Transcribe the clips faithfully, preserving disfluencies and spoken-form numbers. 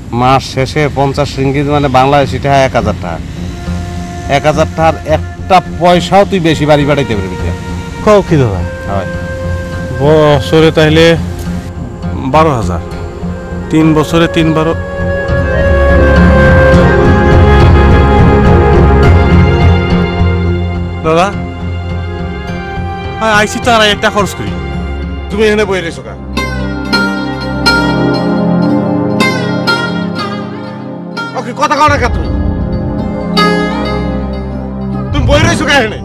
মাস শেষে পঞ্চাশ রিঙ্গিত মানে বাংলাদেশি টাকা এক হাজার টাকা। এক হাজার টাকার একটা পয়সাও তুই বেশি বাড়ি বাড়াইতে পারবি না। কও কি দাদা? হয় বছরে তাইলে বারো হাজার, তিন বছরে তিন বারো। দাদা আইসি তো আর একটা খরচ করি। তুমি এখানে বই রেছো কা? ওকে কথা কও না কা? তুমি তুমি বই রেছো কা এখানে?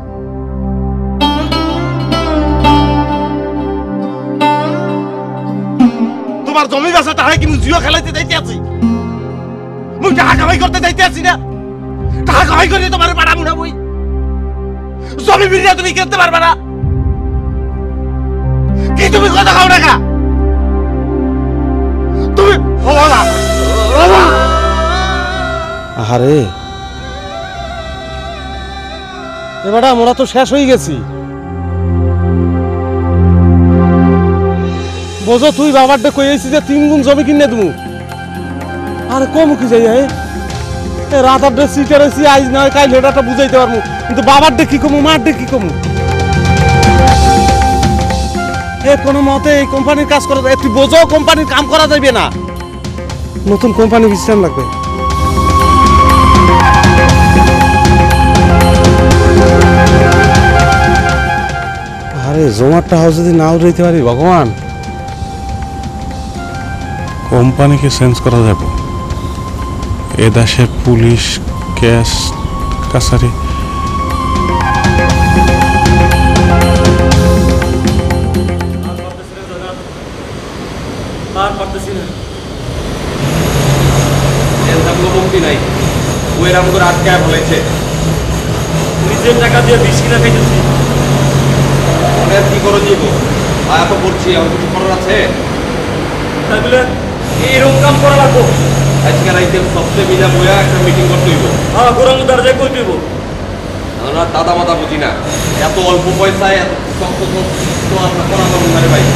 তোমার জমি বাসা টাকা কিন্তু জিও খেলাইতে যাইতে আছি, মুই টাকা কামাই করতে যাইতে আছি না। টাকা কামাই করে তোমার পাড়া মুড়া বই জমি বিড়িয়া তুমি কিনতে পারবে না। কি তুমি কথা খাও না কা? তুমি আরে এবারে আমরা তো শেষ হয়ে গেছি। বোঝো তুই বাবার ডে কইছি যে তিন গুণ জমি কিনে দেবো। আরে কম কি যাই রাত আড্ডে সিটে রয়েছি, আজ নয় কাল হেটাটা বুঝাইতে পারবো, কিন্তু বাবার ডে কি কমু মার ডে কি কমু। এ কোনো মতে এই কোম্পানির কাজ করা একটু বোঝো, কোম্পানির কাম করা যাবে না। নতুন কোম্পানি বিশ্রাম লাগবে। আরে জমারটা হাউস যদি নাও রইতে পারি ভগবান। কোম্পানিকে চেঞ্জ করা যাব, এ দেশের পুলিশ ক্যাশ কাছারি নাই। ওর আমাকে আটকে বলেছে নিজের টাকা দিয়ে বিশ কিনা খাইতেছি। অনেক কি করে দিব এত করছি, আমার কিছু খবর আছে তাহলে এইরকম কাম করা লাগবো। আজকে রাইতে সবচেয়ে মিলা বইয়া একটা মিটিং করতে হইব। হ্যাঁ গোরাম দরজায় কই দিব। আমরা দাদা মাদা বুঝি না, এত অল্প পয়সায় এত শক্ত তো আমরা করা পারবো না রে ভাই।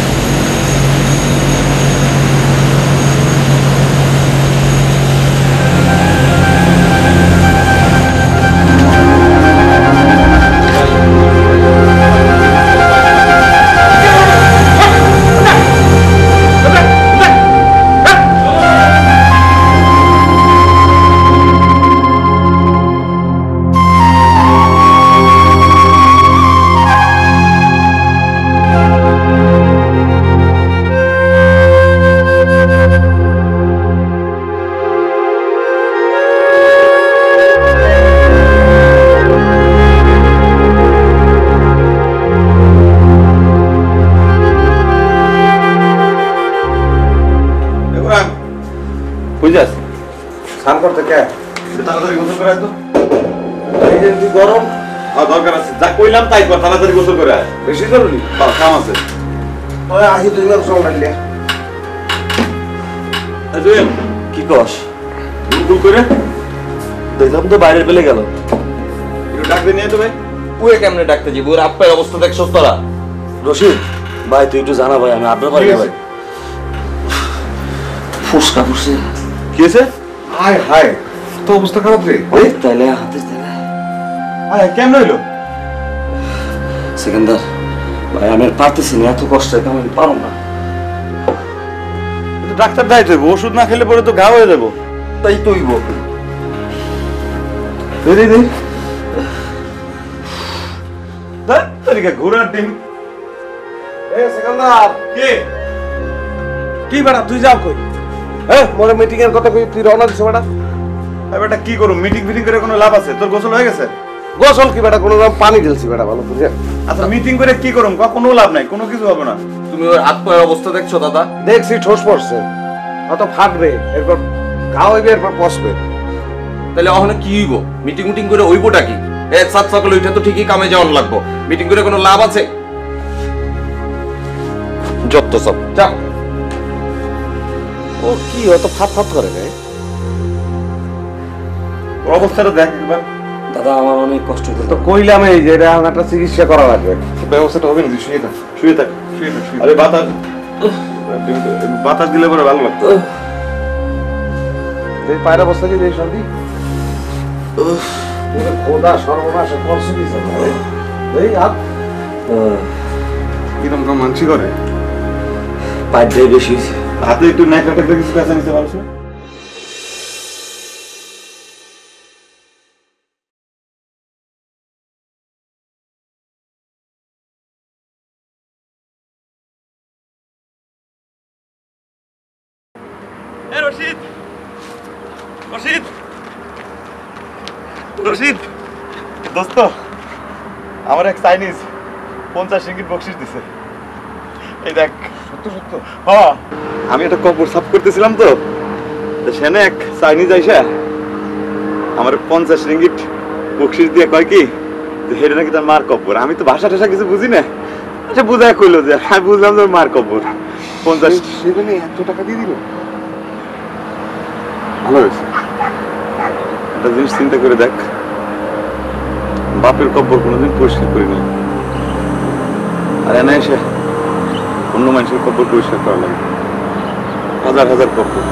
গরম দরকার আছে, যা কইলাম তাই কর, তাড়াতাড়ি গোসল করে আয়। বেশি জরুরি কাম আছে। আহি তুই কি কস? ভুল করে দেখলাম তো বাইরে পেলে গেল। একটু ডাকতে নিয়ে তো ভাই। ওয়ে কেমনে ডাকতে যাবো? ওর আপ্পের অবস্থা দেখছস তোরা? রশিদ ভাই তুই একটু জানা ভাই, আমি আপনার বাড়ি ভাই ফুসকা ফুসে কি হয়েছে? হায় হায় তো অবস্থা খারাপ রে। ওই তাইলে হাতে তাইলে আয় কেমন হইলো? সেকেন্দার ভাই আমি আর পারতেছি না, এত কষ্ট আমি পারো না। ডাক্তার দায়িত্ব হইব, ওষুধ না খেলে পরে তো ঘা হয়ে যাবো। তাই তো হইব। ঘোড়ার ডিম। সেকেন্দার কে কি বেটা তুই যাও কই? হ্যাঁ মোরে মিটিং এর কথা কই, তুই রওনা দিছ বেটা। বেটা কি করব, মিটিং ফিটিং করে কোনো লাভ আছে? তোর গোসল হয়ে গেছে? গোসল কি বেটা, কোনো পানি ঢেলছি বেটা ভালো করে। আচ্ছা মিটিং করে কি করব? কোনো লাভ নাই, কোনো কিছু হবে না। তুমি ওর হাত পায়ের অবস্থা দেখছো দাদা? দেখছি ঠোস পড়ছে, অত ফাটবে, এরপর ঘা হইবে, এরপর পচবে। তাহলে ওখানে কি হইব? মিটিং মিটিং করে হইবটা কি? এক সাত সকালে উঠে তো ঠিকই কামে যাওয়ার লাগবো, মিটিং করে কোনো লাভ আছে? যত সব যা। ও কি অত ফাট ফাট করে রে? অবস্থাটা দেখ একবার। দাদা আমার অনেক কষ্ট হচ্ছে তো, কইলাম এই যে এটা একটা চিকিৎসা করা লাগবে। ব্যবস্থাটা হবে না, তুই শুয়ে থাক শুয়ে থাক শুয়ে থাক। আরে বাতাস বাতাস দিলে পরে ভালো লাগতো। এই পায়রা বস্তা কি দেই শান্তি খোদা সর্বনাশ করছে কি স্যার এই হাত কিরম কাম মানসি করে পাঁচ দিয়ে বেশি হাতে একটু নেক কাটে কিছু কাছে নিতে পারছো রশিদ রশিদ রশিদ দোস্ত আমার এক চাইনিজ পঞ্চাশ রিঙ্গিত বকশিস দিছে এই দেখ সত্য সত্য হ্যাঁ আমি একটা কপর সাফ করতেছিলাম তো সেনে এক চাইনিজ আইসা আমার পঞ্চাশ রিঙ্গিত বকশিস দিয়ে কয় কি যে হেরে নাকি তার মার কপর আমি তো ভাষা টাষা কিছু বুঝি না আচ্ছা বুঝায় কইলো যে আমি বুঝলাম তোর মার কপর পঞ্চাশ সেখানে এত টাকা দিয়ে দিল ভালো হয়েছে একটা জিনিস চিন্তা করে দেখ বাপের কব্বর কোনোদিন পরিষ্কার করিনি আর এনে এসে অন্য মানুষের কব্বর পরিষ্কার করা লাগে হাজার হাজার কব্বর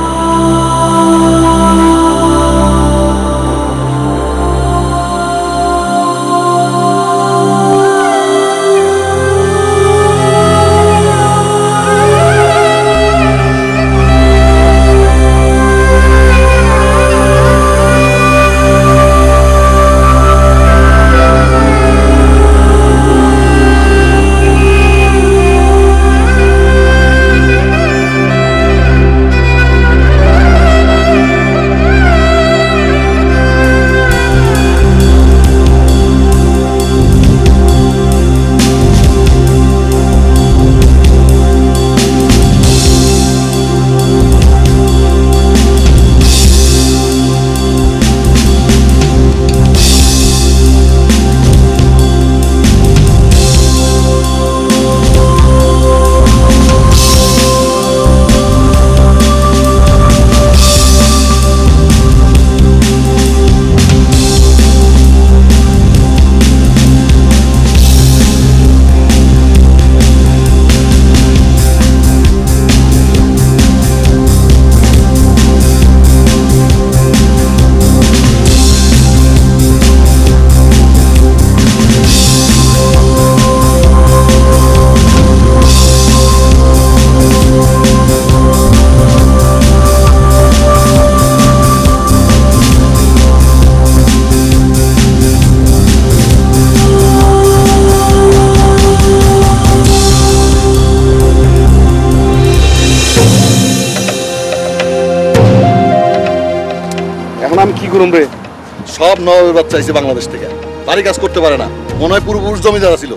আমি কি করুম রে সব নবাবের বাচ্চা আইছে বাংলাদেশ থেকে বাড়ি কাজ করতে পারে না মনে হয় পূর্বপুরুষ জমিদার ছিল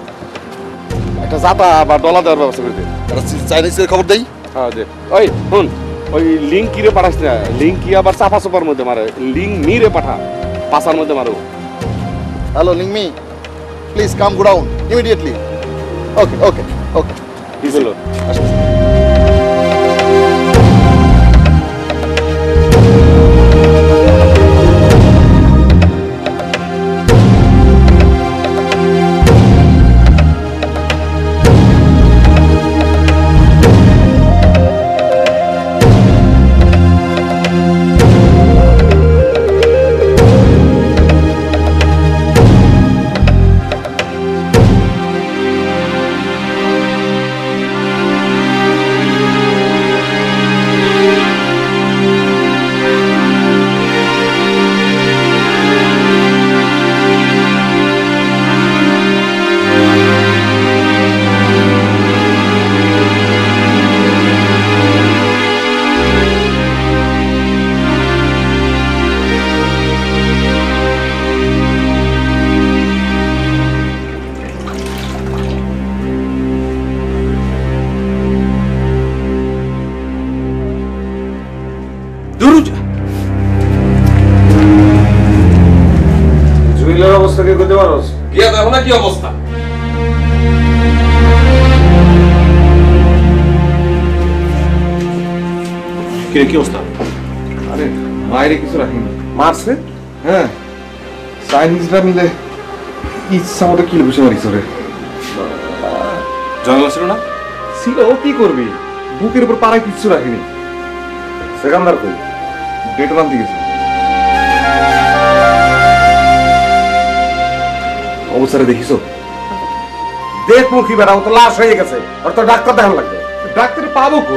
একটা জাতা বা ডলা দেওয়ার ব্যবস্থা করে দে চাইনিজের খবর দেই হ্যাঁ দে ওই শুন ওই লিঙ্ক কিরে পাঠাস না লিঙ্ক কি আবার চাপা চাপার মধ্যে মারে লিঙ্ক মিরে পাঠা পাশার মধ্যে মারো hello link me please come go down immediately okay okay okay কি হলো জুয়েলের অবস্থা কি করতে পারোস গিয়া দেখো না কি অবস্থা কি কি অবস্থা আরে বাইরে কিছু রাখিনি মারছে হ্যাঁ চাইনিজরা মিলে ইচ্ছা মতো কিল ঘুষে মারিস রে জঙ্গল ছিল না ছিল ও কি করবি বুকের উপর পাড়ায় কিচ্ছু রাখিনি সেকান্দার কই ডেটল আনতে গেছে। অবস্থাটা দেখিছো? দেখ মুখি বেড়া, ও তো লাশ হয়ে গেছে, আর তো ডাক্তার দেখান লাগবে। ডাক্তার পাবো কই?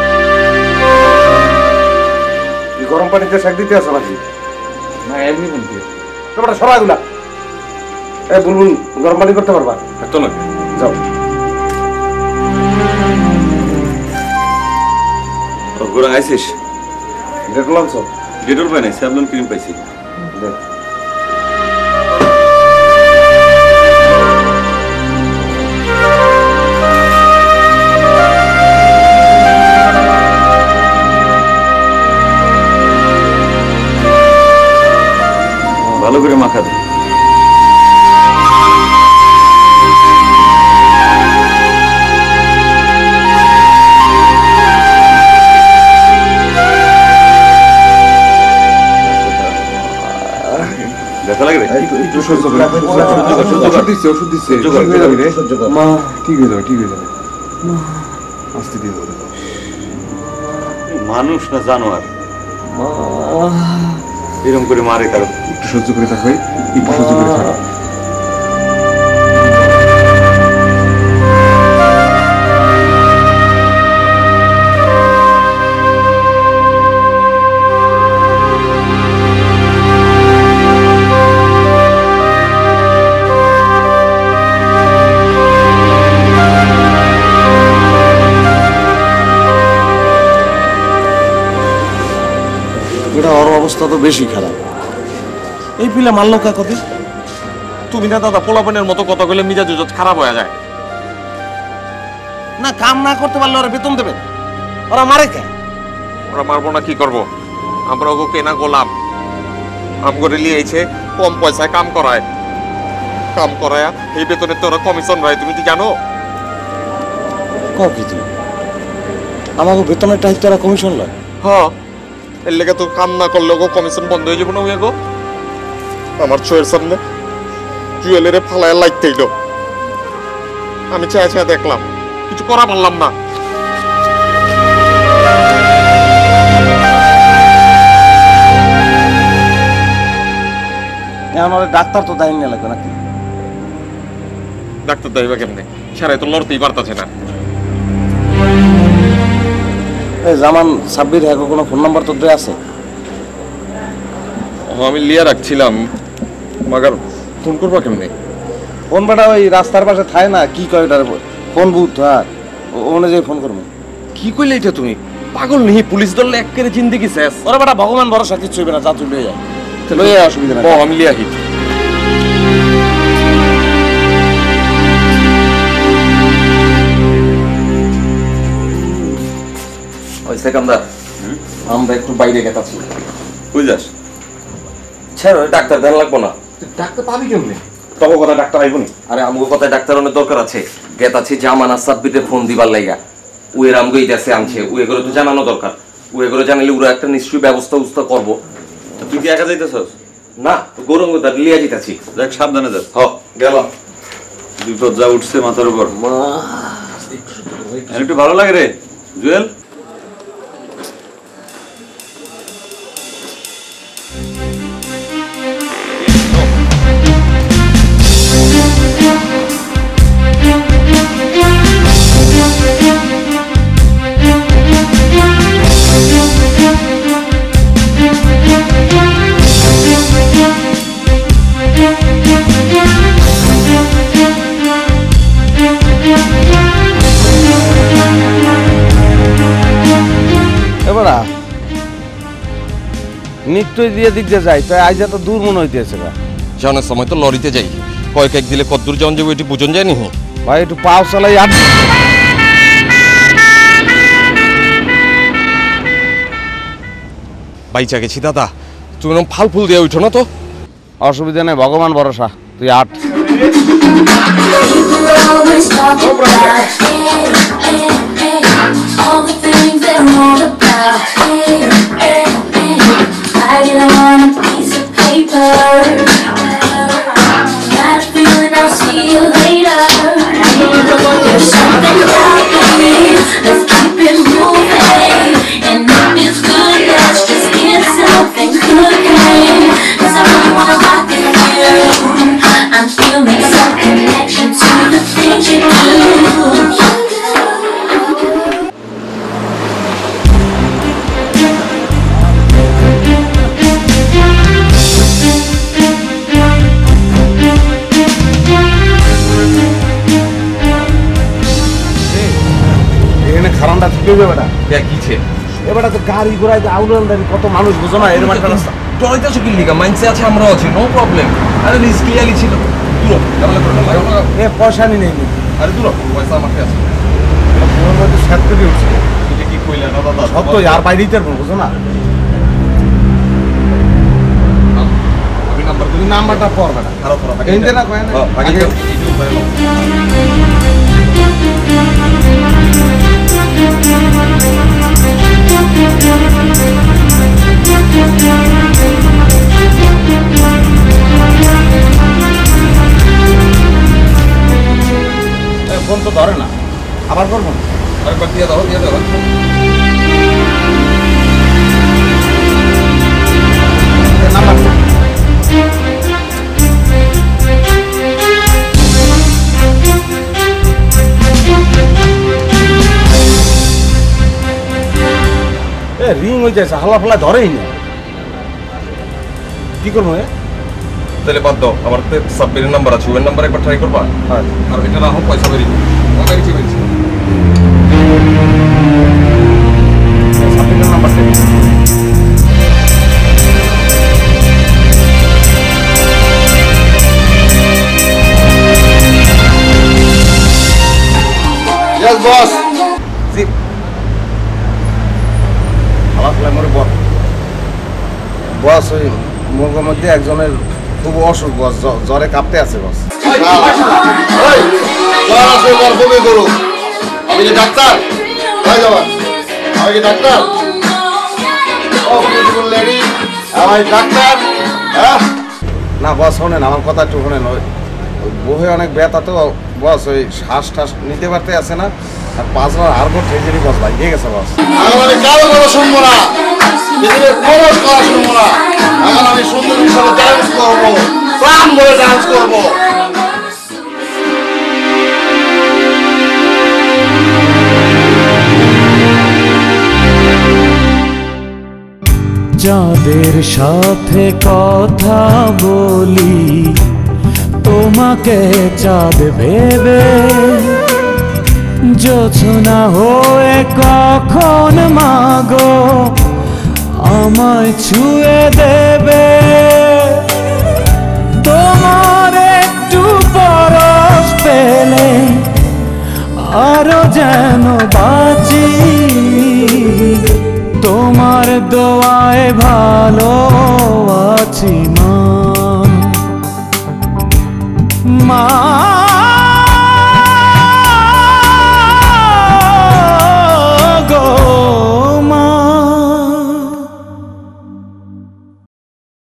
গরম পানিতে শাক দিতে আসো নাকি? না এমনি বলতে তোমরা সবাইগুলা এ বুলবুল গরম পানি করতে পারবা? তো না যাও। গোড়া আইসিস? ডেটল আনছো? ডেটল পাই নাই, স্যাভলন ক্রিম পাইছি। দেখ ভালো করে মাখা দে। দেখা লাগে রে? একটু সহ্য করে, ওষুধ দিচ্ছে, ওষুধ দিচ্ছে। ঠিক হয়ে যাবে রে মা, ঠিক হয়ে যাবে, ঠিক হয়ে যাবে। আস্তে দিয়ে দেবো। মানুষ না জানোয়ার? এরকম করে মারে কারো? একটু সহ্য করে থাকো, একটু সহ্য করে থাকো। ওর অবস্থা তো বেশি খারাপ। এই পিলা মারলো কাকতি? তুমি না দাদা পোলাপনের মতো কথা বলে মিজাজ খারাপ হয়ে যায়। না কাম না করতে পারলে ওরা বেতন দেবেন, ওরা মারে কে? ওরা মারবো না কি করবো? আমরা ওকে কেনা গোলাম, আম করে লিয়েছে, কম পয়সায় কাম করায়, কাম করায় এই বেতনের তো ওরা কমিশন রায়। তুমি কি জানো? কও কি তুমি? আমাকে বেতনের টাইপ তারা কমিশন লয়? হ্যাঁ, এর লেগে তো কাম না করলে ওকে কমিশন বন্ধ হয়ে যাবো না। ওই গো আমার চোখের সামনে জুয়েলারে ফালায় লাগতেইল, আমি চায় চায় দেখলাম, কিছু করা পারলাম না। এখন ওরা ডাক্তার তো দায়ী নিয়ে লাগবে নাকি? ডাক্তার দাইবা কেমনে? সারাই তো লড়তেই পারতাছে না। এই জামান সাব্বির হ্যাঁ কোনো ফোন নাম্বার তোর দেয়া আছে? আমি লিয়া রাখছিলাম, মাগার ফোন করবা কেমনে? ফোন বাটা ওই রাস্তার পাশে থায় না, কি কয় ওটার ফোন বুথ, হ্যাঁ ও অনুযায়ী ফোন করবো। কি কইলে এটা তুমি? পাগল নেই, পুলিশ ধরলে এক করে জিন্দেগি শেষ। ওরা বেটা ভগবান ভরসা কিচ্ছু হইবে না, যা তুই লয়ে যায় লয়ে যায়, অসুবিধা নেই। ও আমি লিয়া হিট ওই সেকান্দার, আমরা একটু বাইরে গেতাছি। কই যাস? ছেড়ো, ডাক্তার দেন লাগবো না। ডাক্তার পাবি কেমনে? তবে কথা ডাক্তার আইবনি। আরে আমগো কথায় ডাক্তার অনেক দরকার আছে। গেতাছি জামানা সাব্বিতে ফোন দিবার লাইগা। উয়ের আমগো ইদাসে আনছে, উয়ে করে তো জানানো দরকার। উয়ে করে জানাইলে ওরা একটা নিশ্চয়ই ব্যবস্থা উস্তা করবো। তুই কি একা যাইতেছস? না, গৌরঙ্গ দার লিয়া যাইতাছি। দেখ সাবধানে যাস। হ, গেলাম। বিপদ যা উঠছে মাথার উপর। একটু ভালো লাগে রে জুয়েল। এবারা নিশ্চয় দিয়ে দিক দিয়ে যাই, তাই আজ এত দূর মনে হইতেছে না। যাওয়ার সময় তো লরিতে যাই, কয়েক এক দিলে কত দূর যাওয়ান যাবো এটি বুঝন যায় নি। ভাই একটু পাও চালাই আর বাইচা গেছি দাদা, তুমি এরকম ফাল ফুল দিয়ে উঠো না তো। অসুবিধা নেই, ভগবান ভরসা, তুই আট। All the things that I'm all about. Hey, hey, hey. I get on a piece of paper. Got a feeling I'll see you later. There's something about me. Let's keep it moving. And if it's good, let's just get some. কি হবে বেটা কে কিছে এবারে তো গাড়ি ঘোড়ায় আউলান দাঁড়ি কত মানুষ বুঝো না এরকম একটা রাস্তা ডরাইতেছো কি লিগা মাইন্ডসে আছে আমরাও আছি নো প্রবলেম আরে রিস্ক ক্লিয়ারলি ছিল দূর তাহলে করে না এ পয়সা নি নেই আরে দূর পয়সা আমার কাছে আছে ওর মধ্যে সেট করে উঠছে এটা কি কইলা না দাদা সব তো আর বাইরেই তেরবো বুঝো না আমি নাম্বার তুমি নাম্বারটা পড় বেটা খারাপ খারাপ এইটা না কয় না আগে আগে এইটু করে নাও ফোন তো ধরে না আবার করবো না আরে কত দিয়ে দাও দিয়ে দাও নাম্বার এ রিং হয়ে যাচ্ছে হালা ফালা ধরেই না কি করবো এ তাহলে বাদ দাও আমার তো সাব্বিরের নাম্বার আছে ওই নাম্বার একবার ট্রাই করবা হ্যাঁ আর এটা না হোক পয়সা বেরি বেরিয়েছে বেরিয়েছে সাব্বিরের নাম্বার দেবে ইয়েস বস জি হালা ফালা মরে বস বস ওই মুরগোর মধ্যে একজনের খুব অসুখ বস জ- জ্বরে কাঁপতে আছে বস করো আমি কি ডাক্তার হয়ে যাবা আমি কি ডাক্তার ও বিউটিফুল লেডি আমি ডাক্তার হ্যাঁ না বস শোনেন আমার কথা একটু শোনেন ওই ওই বহে অনেক ব্যথা তো বস ওই শ্বাস টাস নিতে পারতে আসে না আর পাঁচবার হাড়গোড় ট্রেজেরি বস ভাই দিয়ে গেছে বস এখন আমি কারো কথা শুনবো না পৃথিবীর কোনো কথা শুনবো না এখন আমি সুন্দর হিসাবে ডান্স করবো প্রাণ ভরে ডান্স করবো যাদের সাথে কথা বলি তোমাকে চাঁদ ভেবে জোছনা হয়ে কখন মাগো আমায় ছুঁয়ে দেবে তোমার একটু পরশ পেলে আরো যেন বাঁচি তোমার দোয়ায় ভালো আছি মা মা